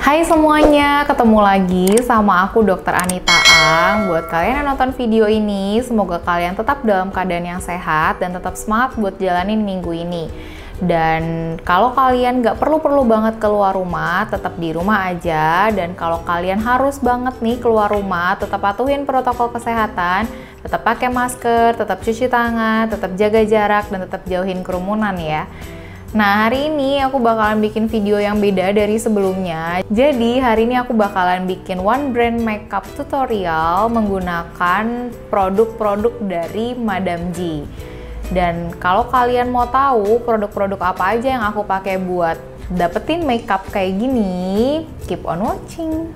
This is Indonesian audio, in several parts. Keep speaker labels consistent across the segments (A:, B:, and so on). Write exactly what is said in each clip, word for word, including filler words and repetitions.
A: Hai semuanya, ketemu lagi sama aku dokter Anita Ang. Buat kalian yang nonton video ini, semoga kalian tetap dalam keadaan yang sehat dan tetap semangat buat jalanin minggu ini. Dan kalau kalian nggak perlu-perlu banget keluar rumah, tetap di rumah aja. Dan kalau kalian harus banget nih keluar rumah, tetap patuhin protokol kesehatan, tetap pakai masker, tetap cuci tangan, tetap jaga jarak, dan tetap jauhin kerumunan ya. Nah, hari ini aku bakalan bikin video yang beda dari sebelumnya. Jadi, hari ini aku bakalan bikin one brand makeup tutorial menggunakan produk-produk dari Madame G. Dan kalau kalian mau tahu produk-produk apa aja yang aku pakai buat dapetin makeup kayak gini, keep on watching.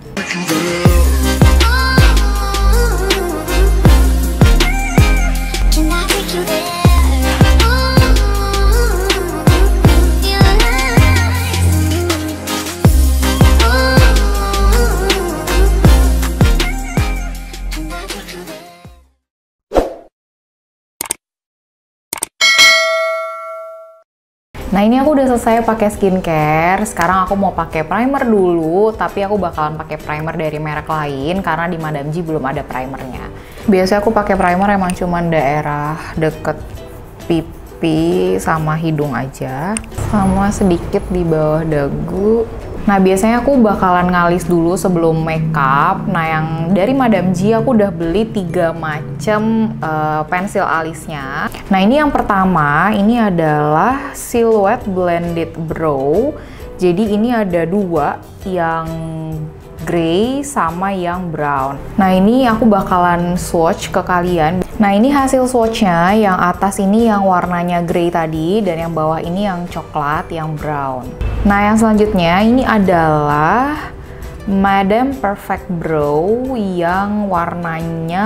A: Nah, ini aku udah selesai pakai skincare. Sekarang aku mau pakai primer dulu, tapi aku bakalan pakai primer dari merek lain karena di Madame G belum ada primernya. Biasanya aku pakai primer emang cuman daerah deket pipi sama hidung aja, sama sedikit di bawah dagu. Nah, biasanya aku bakalan ngalis dulu sebelum makeup. Nah, yang dari Madame G aku udah beli tiga macam uh, pensil alisnya. Nah, ini yang pertama, ini adalah Silhouette Blended Brow. Jadi ini ada dua, yang grey sama yang brown. Nah, ini aku bakalan swatch ke kalian. Nah, ini hasil swatchnya. Yang atas ini yang warnanya grey tadi, dan yang bawah ini yang coklat, yang brown. Nah, yang selanjutnya ini adalah Madame Perfect Brow yang warnanya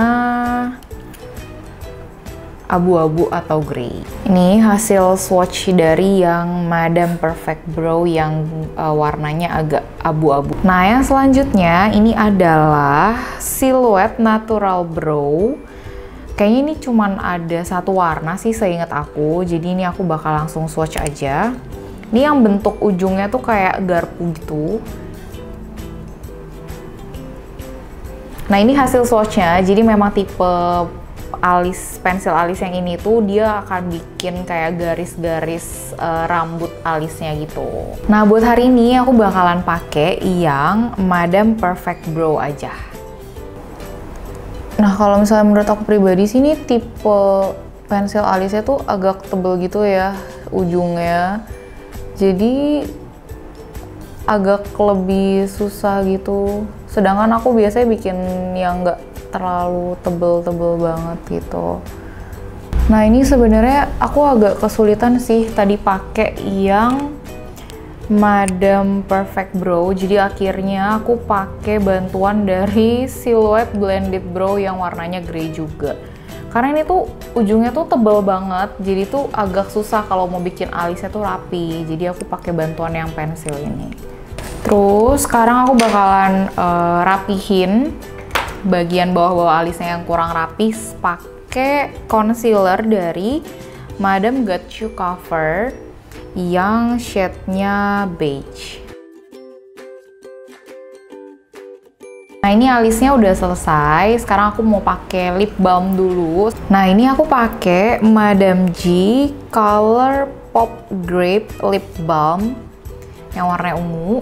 A: abu-abu atau grey. Ini hasil swatch dari yang Madame Perfect Brow yang uh, warnanya agak abu-abu. Nah, yang selanjutnya ini adalah Silhouette Natural Brow. Kayaknya ini cuman ada satu warna sih seingat aku, jadi ini aku bakal langsung swatch aja. Ini yang bentuk ujungnya tuh kayak garpu gitu. Nah, ini hasil swatchnya, jadi memang tipe alis, pensil alis yang ini tuh dia akan bikin kayak garis-garis uh, rambut alisnya gitu. Nah, buat hari ini aku bakalan pakai yang Madame Perfect Brow aja. Nah, kalau misalnya menurut aku pribadi sih ini tipe pensil alisnya tuh agak tebel gitu ya ujungnya. Jadi agak lebih susah gitu. Sedangkan aku biasanya bikin yang nggak terlalu tebel-tebel banget gitu. Nah, ini sebenarnya aku agak kesulitan sih tadi pakai yang Madame Perfect Brow. Jadi akhirnya aku pakai bantuan dari Silhouette Blended Brow yang warnanya grey juga. Karena ini tuh ujungnya tuh tebel banget, jadi tuh agak susah kalau mau bikin alisnya tuh rapi. Jadi aku pakai bantuan yang pensil ini. Terus sekarang aku bakalan uh, rapihin bagian bawah-bawah alisnya yang kurang rapi pakai concealer dari Madame Got You Cover yang shade-nya beige. Nah, ini alisnya udah selesai. Sekarang aku mau pakai lip balm dulu. Nah, ini aku pakai Madame G Color Pop Grape Lip Balm yang warna ungu.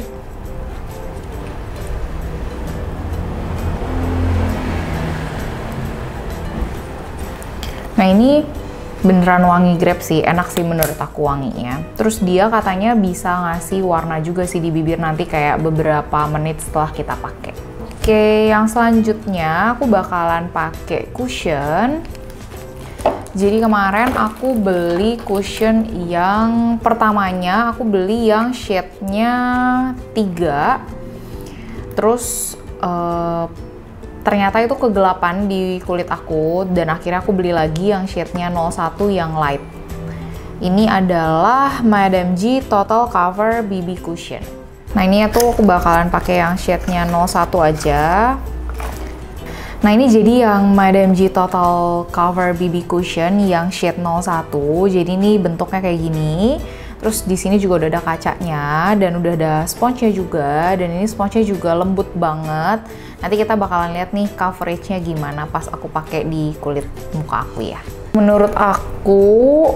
A: Nah, ini beneran wangi grape sih, enak sih menurut aku wanginya. Terus dia katanya bisa ngasih warna juga sih di bibir nanti kayak beberapa menit setelah kita pakai. Oke, yang selanjutnya aku bakalan pakai cushion. Jadi kemarin aku beli cushion yang pertamanya, aku beli yang shade-nya tiga. Terus uh, ternyata itu kegelapan di kulit aku, dan akhirnya aku beli lagi yang shade-nya nol satu yang light. Ini adalah Madame G Total Cover B B Cushion. Nah, ini tuh aku bakalan pakai yang shade-nya nol satu aja. Nah, ini jadi yang Madame G Total Cover B B Cushion yang shade nol satu. Jadi ini bentuknya kayak gini. Terus di sini juga udah ada kacanya dan udah ada sponsnya juga, dan ini sponsnya juga lembut banget. Nanti kita bakalan lihat nih coveragenya gimana pas aku pakai di kulit muka aku ya. Menurut aku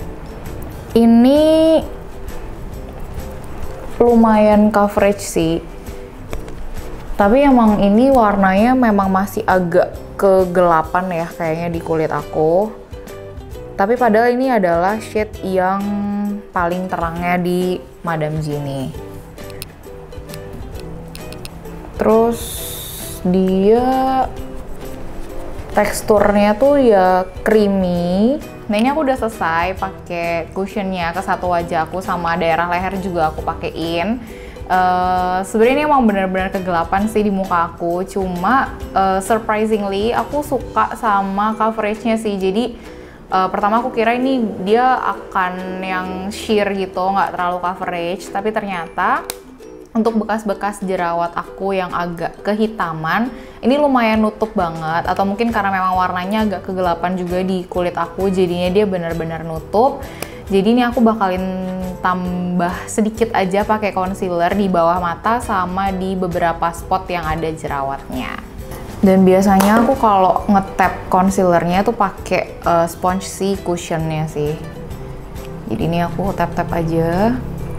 A: ini lumayan coverage sih. Tapi emang ini warnanya memang masih agak kegelapan ya kayaknya di kulit aku. Tapi padahal ini adalah shade yang paling terangnya di Madame G nih. Terus dia teksturnya tuh ya creamy. Nah ini aku udah selesai pakai cushionnya ke satu wajah aku, sama daerah leher juga aku pakein. Uh, sebenarnya ini emang bener-bener kegelapan sih di muka aku, cuma uh, surprisingly aku suka sama coveragenya sih. Jadi uh, pertama aku kira ini dia akan yang sheer gitu, nggak terlalu coverage, tapi ternyata untuk bekas-bekas jerawat aku yang agak kehitaman ini lumayan nutup banget, atau mungkin karena memang warnanya agak kegelapan juga di kulit aku, jadinya dia bener-bener nutup. Jadi ini aku bakalin tambah sedikit aja pakai concealer di bawah mata sama di beberapa spot yang ada jerawatnya. Dan biasanya aku kalau nge-tap concealernya tuh pakai uh, sponge si cushionnya sih. Jadi ini aku tap-tap aja.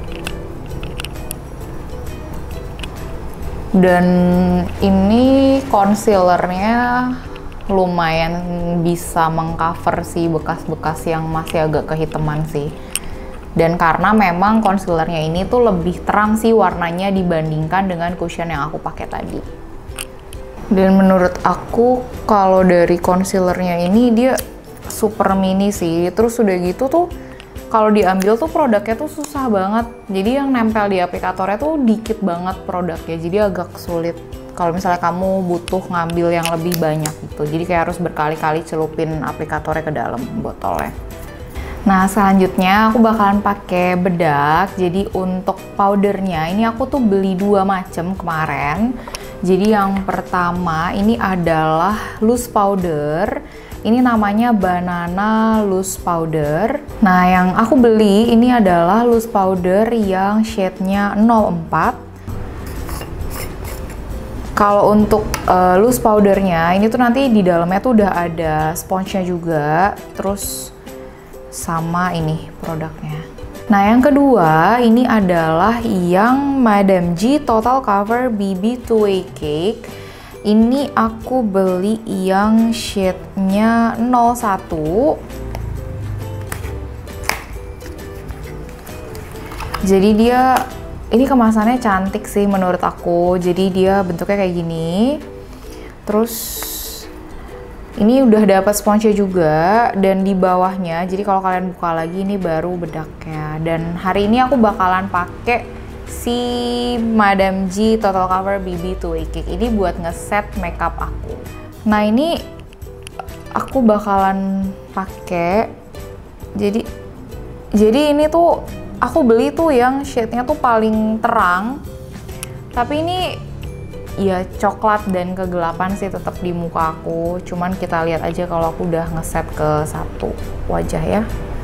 A: Dan ini concealernya lumayan bisa mengcover si bekas-bekas yang masih agak kehitaman sih. Dan karena memang concealernya ini tuh lebih terang sih warnanya dibandingkan dengan cushion yang aku pakai tadi. Dan menurut aku kalau dari concealernya ini dia super mini sih. Terus udah gitu tuh kalau diambil tuh produknya tuh susah banget. Jadi yang nempel di aplikatornya tuh dikit banget produknya. Jadi agak sulit kalau misalnya kamu butuh ngambil yang lebih banyak gitu. Jadi kayak harus berkali-kali celupin aplikatornya ke dalam botolnya. Nah selanjutnya aku bakalan pakai bedak. Jadi untuk powdernya ini aku tuh beli dua macam kemarin. Jadi yang pertama ini adalah loose powder. Ini namanya banana loose powder. Nah yang aku beli ini adalah loose powder yang shade-nya nol empat. Kalau untuk uh, loose powdernya ini tuh nanti di dalamnya tuh udah ada sponge-nya juga, terus sama ini produknya. Nah yang kedua ini adalah yang Madame G Total Cover B B two way Cake. Ini aku beli yang shade-nya nol satu. Jadi dia ini kemasannya cantik sih menurut aku. Jadi dia bentuknya kayak gini. Terus ini udah dapat sponge juga, dan di bawahnya jadi kalau kalian buka lagi ini baru bedaknya. Dan hari ini aku bakalan pakai si Madame G Total Cover B B two way Cake ini buat ngeset makeup aku. Nah ini aku bakalan pakai. Jadi jadi ini tuh aku beli tuh yang shade-nya tuh paling terang, tapi ini ya coklat dan kegelapan sih tetap di muka aku. Cuman kita lihat aja kalau aku udah ngeset ke satu wajah ya.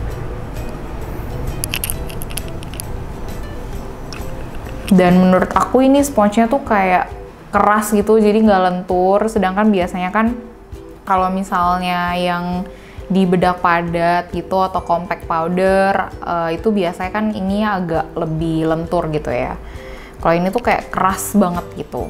A: Dan menurut aku ini sponsnya tuh kayak keras gitu, jadi nggak lentur. Sedangkan biasanya kan kalau misalnya yang di bedak padat gitu atau compact powder uh, itu biasanya kan ini agak lebih lentur gitu ya. Kalau ini tuh kayak keras banget gitu.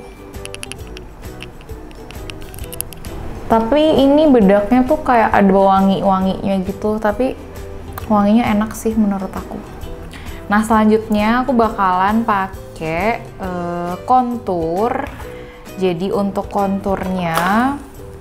A: Tapi ini bedaknya tuh kayak ada wangi-wanginya gitu, tapi wanginya enak sih menurut aku. Nah selanjutnya aku bakalan pakai uh, contour. Jadi untuk konturnya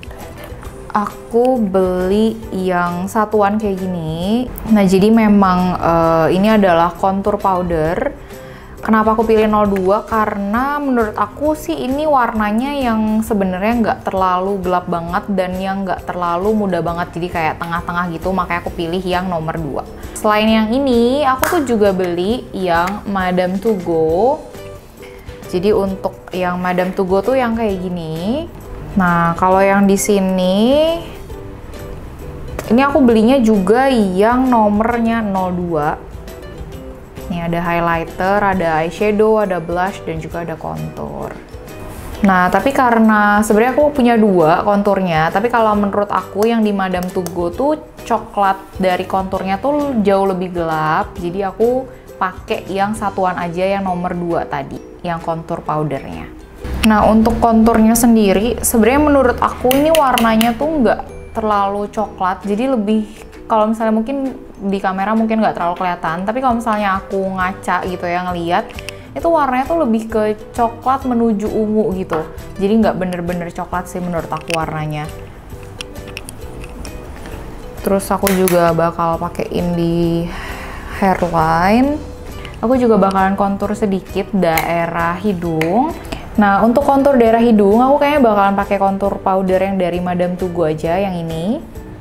A: aku beli yang satuan kayak gini. Nah jadi memang uh, ini adalah contour powder. Kenapa aku pilih nol dua? Karena menurut aku sih ini warnanya yang sebenarnya nggak terlalu gelap banget dan yang nggak terlalu muda banget, jadi kayak tengah-tengah gitu, makanya aku pilih yang nomor dua. Selain yang ini, aku tuh juga beli yang Madame to Go. Jadi untuk yang Madame to Go tuh yang kayak gini. Nah, kalau yang di sini ini aku belinya juga yang nomornya nol dua. Nih ada highlighter, ada eyeshadow, ada blush, dan juga ada contour. Nah, tapi karena sebenarnya aku punya dua konturnya, tapi kalau menurut aku yang di Madame Tugo tuh coklat dari konturnya tuh jauh lebih gelap, jadi aku pakai yang satuan aja yang nomor dua tadi, yang kontur powdernya. Nah, untuk konturnya sendiri, sebenarnya menurut aku ini warnanya tuh nggak terlalu coklat, jadi lebih, kalau misalnya mungkin di kamera mungkin nggak terlalu kelihatan, tapi kalau misalnya aku ngaca gitu ya, ngeliat, itu warnanya tuh lebih ke coklat menuju ungu gitu. Jadi nggak bener-bener coklat sih menurut aku warnanya. Terus aku juga bakal pakein di hairline. Aku juga bakalan kontur sedikit daerah hidung. Nah, untuk kontur daerah hidung, aku kayaknya bakalan pakai kontur powder yang dari Madame Tugo aja, yang ini.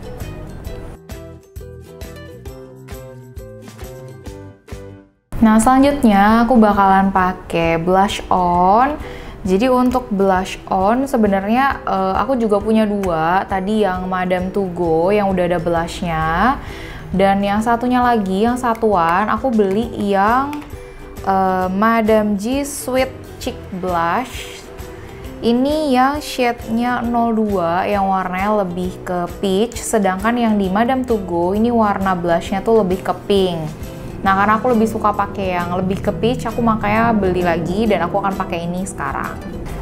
A: Nah, selanjutnya aku bakalan pakai blush on. Jadi untuk blush on sebenarnya uh, aku juga punya dua. Tadi yang Madame Tugo yang udah ada blushnya, dan yang satunya lagi yang satuan aku beli yang uh, Madame G Sweet Cheek Blush. Ini yang shade-nya nol dua yang warnanya lebih ke peach, sedangkan yang di Madame Tugo ini warna blushnya tuh lebih ke pink. Nah, karena aku lebih suka pakai yang lebih ke peach, aku makanya beli lagi dan aku akan pakai ini sekarang.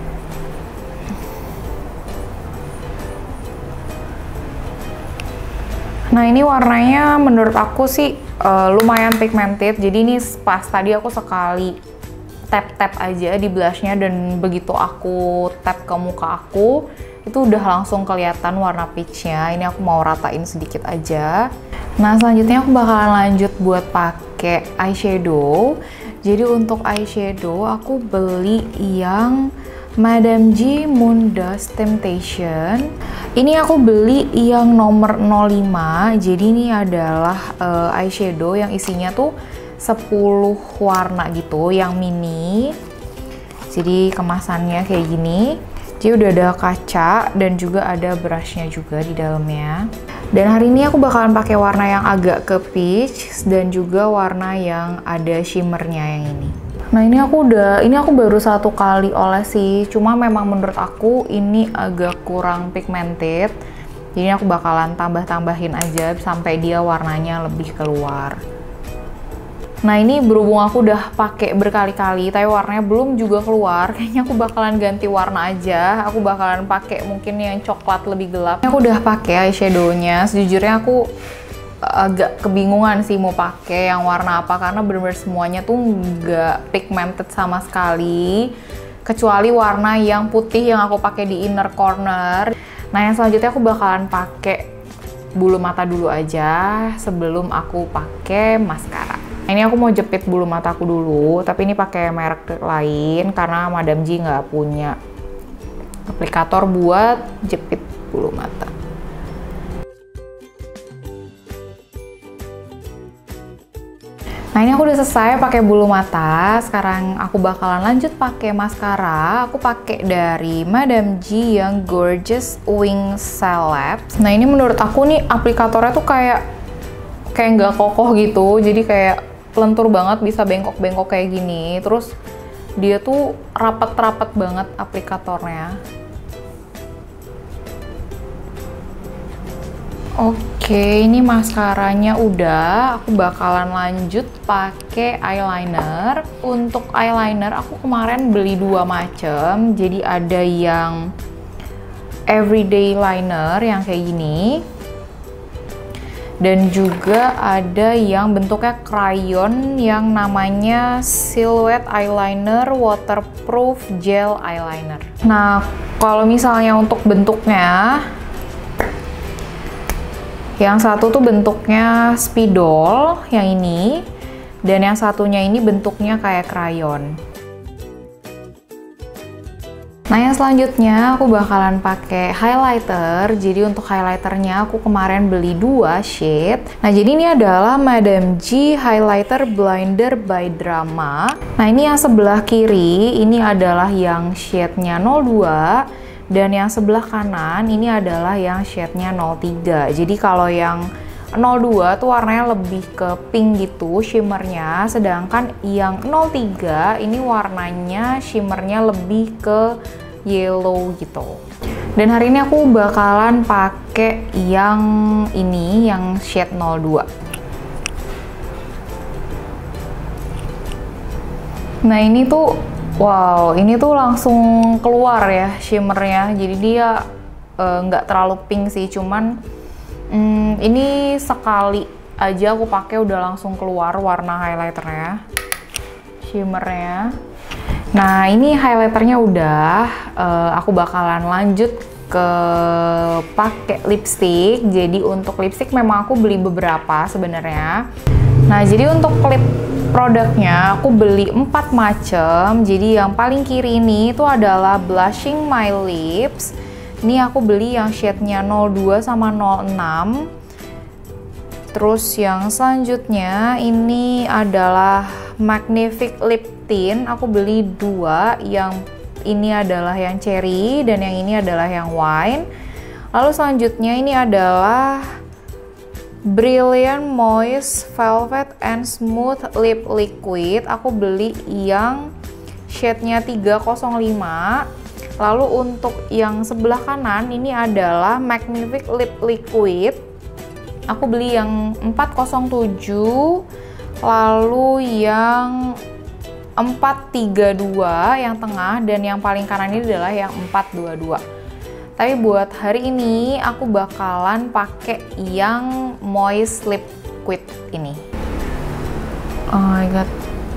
A: Nah, ini warnanya menurut aku sih uh, lumayan pigmented. Jadi ini pas tadi aku sekali tap-tap aja di blushnya, dan begitu aku tap ke muka aku, itu udah langsung kelihatan warna peachnya. Ini aku mau ratain sedikit aja. Nah, selanjutnya aku bakalan lanjut buat pakai eyeshadow. Jadi untuk eyeshadow aku beli yang Madame G Moon Dust Temptation. Ini aku beli yang nomor nol lima. Jadi ini adalah uh, eyeshadow yang isinya tuh sepuluh warna gitu, yang mini. Jadi kemasannya kayak gini. Jadi udah ada kaca dan juga ada brushnya juga di dalamnya. Dan hari ini aku bakalan pakai warna yang agak ke peach dan juga warna yang ada shimmernya yang ini. Nah, ini aku udah, ini aku baru satu kali oles sih. Cuma memang menurut aku ini agak kurang pigmented. Jadi aku bakalan tambah-tambahin aja sampai dia warnanya lebih keluar. Nah, ini berhubung aku udah pakai berkali-kali, tapi warnanya belum juga keluar, kayaknya aku bakalan ganti warna aja. Aku bakalan pakai mungkin yang coklat lebih gelap. Aku udah pakai eyeshadownya. Sejujurnya aku agak kebingungan sih mau pakai yang warna apa, karena bener-bener semuanya tuh nggak pigmented sama sekali, kecuali warna yang putih yang aku pakai di inner corner. Nah, yang selanjutnya aku bakalan pakai bulu mata dulu aja sebelum aku pakai maskara. Ini aku mau jepit bulu mataku dulu, tapi ini pakai merek lain karena Madame G nggak punya aplikator buat jepit bulu mata. Nah, ini aku udah selesai pakai bulu mata. Sekarang aku bakalan lanjut pakai maskara. Aku pakai dari Madame G yang Gorgeous Wing Celebs. Nah, ini menurut aku nih aplikatornya tuh kayak kayak nggak kokoh gitu, jadi kayak lentur banget, bisa bengkok-bengkok kayak gini. Terus dia tuh rapet-rapet banget aplikatornya. Oke, ini maskaranya udah. Aku bakalan lanjut pakai eyeliner. Untuk eyeliner aku kemarin beli dua macam. Jadi ada yang everyday liner yang kayak gini. Dan juga ada yang bentuknya crayon yang namanya Silhouette Eyeliner Waterproof Gel Eyeliner. Nah, kalau misalnya untuk bentuknya, yang satu tuh bentuknya spidol, yang ini, dan yang satunya ini bentuknya kayak crayon. Nah, yang selanjutnya aku bakalan pakai highlighter. Jadi untuk highlighternya aku kemarin beli dua shade. Nah, jadi ini adalah Madame G Highlighter Blinder by Drama. Nah, ini yang sebelah kiri ini adalah yang shade-nya nol dua, dan yang sebelah kanan ini adalah yang shade-nya nol tiga. Jadi kalau yang nol dua tuh warnanya lebih ke pink gitu shimmernya, sedangkan yang nol tiga ini warnanya shimmernya lebih ke yellow gitu. Dan hari ini aku bakalan pakai yang ini, yang shade nol dua. Nah ini tuh, wow, ini tuh langsung keluar ya shimmernya. Jadi dia nggak uh, terlalu pink sih, cuman hmm, ini sekali aja aku pakai udah langsung keluar warna highlighternya, shimmernya. Nah ini highlighternya udah, uh, aku bakalan lanjut ke pakai lipstick. Jadi untuk lipstick memang aku beli beberapa sebenarnya. Nah jadi untuk lip produknya aku beli empat macam. Jadi yang paling kiri ini itu adalah Blushing My Lips. Ini aku beli yang shade-nya nol dua sama nol enam. Terus yang selanjutnya ini adalah Magnifique Lip Tint. Aku beli dua, yang ini adalah yang cherry dan yang ini adalah yang wine. Lalu selanjutnya ini adalah Brilliant Moist Velvet and Smooth Lip Liquid. Aku beli yang shade-nya tiga nol lima. Lalu untuk yang sebelah kanan ini adalah Magnifique Lip Liquid. Aku beli yang empat nol tujuh. Lalu yang empat tiga dua yang tengah, dan yang paling kanan ini adalah yang empat dua dua. Tapi buat hari ini aku bakalan pakai yang moist liquid ini. Oh my god.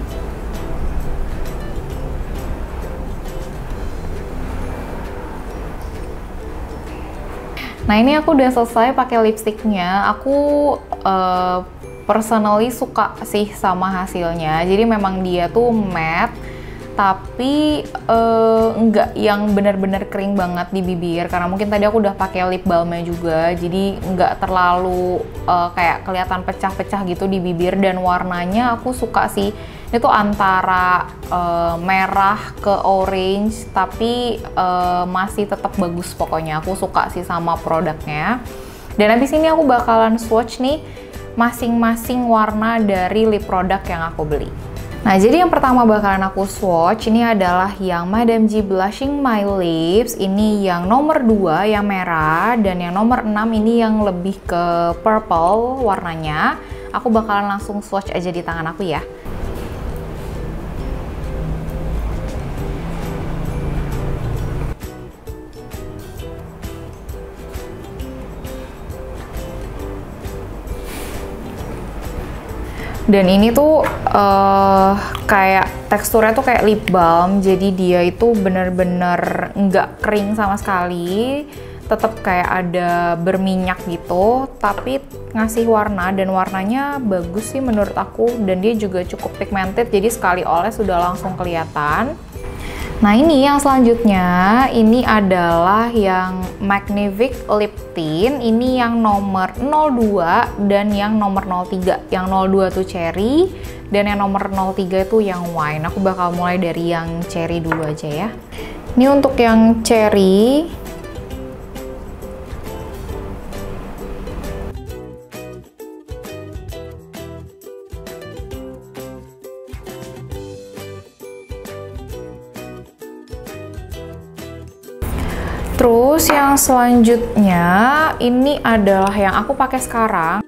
A: Nah ini aku udah selesai pakai lipsticknya. Aku uh, personally suka sih sama hasilnya. Jadi memang dia tuh matte, tapi uh, enggak yang bener-bener kering banget di bibir, karena mungkin tadi aku udah pakai lip balmnya juga, jadi enggak terlalu uh, kayak kelihatan pecah-pecah gitu di bibir. Dan warnanya aku suka sih, itu antara uh, merah ke orange, tapi uh, masih tetap bagus. Pokoknya aku suka sih sama produknya. Dan habis ini aku bakalan swatch nih masing-masing warna dari lip produk yang aku beli. Nah, jadi yang pertama bakalan aku swatch ini adalah yang Madame G Blushing My Lips. Ini yang nomor dua yang merah, dan yang nomor enam ini yang lebih ke purple warnanya. Aku bakalan langsung swatch aja di tangan aku ya. Dan ini tuh uh, kayak teksturnya tuh kayak lip balm, jadi dia itu bener-bener nggak kering sama sekali, tetap kayak ada berminyak gitu, tapi ngasih warna, dan warnanya bagus sih menurut aku. Dan dia juga cukup pigmented, jadi sekali oles sudah langsung kelihatan. Nah ini yang selanjutnya, ini adalah yang Magnifique Lip Tint. Ini yang nomor nol dua dan yang nomor nol tiga. Yang nol dua tuh cherry, dan yang nomor nol tiga itu yang wine. Aku bakal mulai dari yang cherry dulu aja ya. Ini untuk yang cherry. Terus yang selanjutnya ini adalah yang aku pakai sekarang.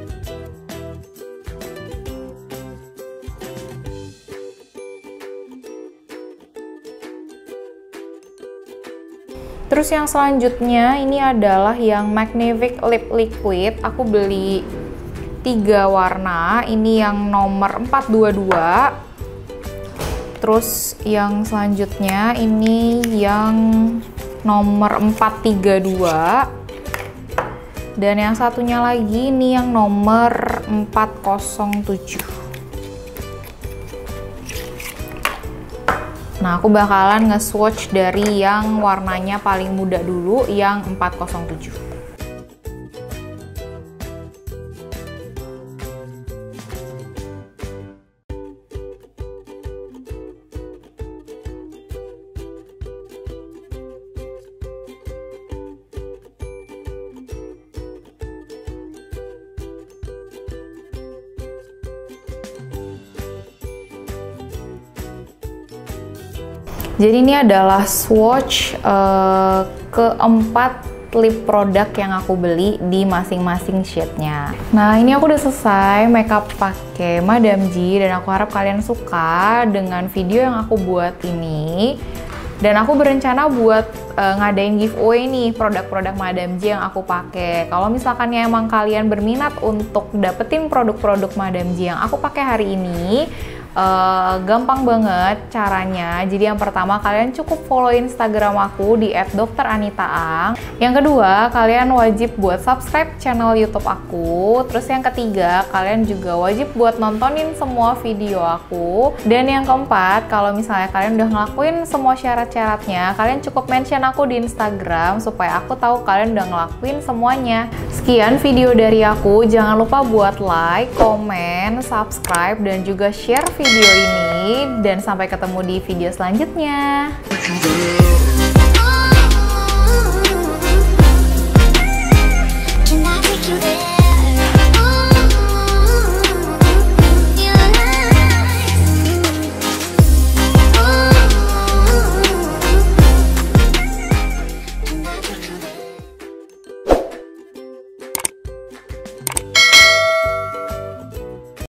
A: Terus yang selanjutnya ini adalah yang Magnifique Lip Liquid. Aku beli tiga warna. Ini yang nomor empat dua dua. Terus yang selanjutnya ini yang nomor empat tiga dua, dan yang satunya lagi ini yang nomor empat nol tujuh. Nah, aku bakalan nge-swatch dari yang warnanya paling muda dulu, yang empat nol tujuh. Jadi ini adalah swatch uh, keempat lip produk yang aku beli di masing-masing shade-nya. Nah, ini aku udah selesai makeup pakai Madame G dan aku harap kalian suka dengan video yang aku buat ini. Dan aku berencana buat uh, ngadain giveaway nih produk-produk Madame G yang aku pakai. Kalau misalkan ya emang kalian berminat untuk dapetin produk-produk Madame G yang aku pakai hari ini, Uh, gampang banget caranya. Jadi yang pertama, kalian cukup follow Instagram aku di et dokter anita ang. Yang kedua, kalian wajib buat subscribe channel YouTube aku. Terus yang ketiga, kalian juga wajib buat nontonin semua video aku. Dan yang keempat, kalau misalnya kalian udah ngelakuin semua syarat-syaratnya, kalian cukup mention aku di Instagram supaya aku tahu kalian udah ngelakuin semuanya. Sekian video dari aku. Jangan lupa buat like, komen, subscribe, dan juga share video ini, dan sampai ketemu di video selanjutnya.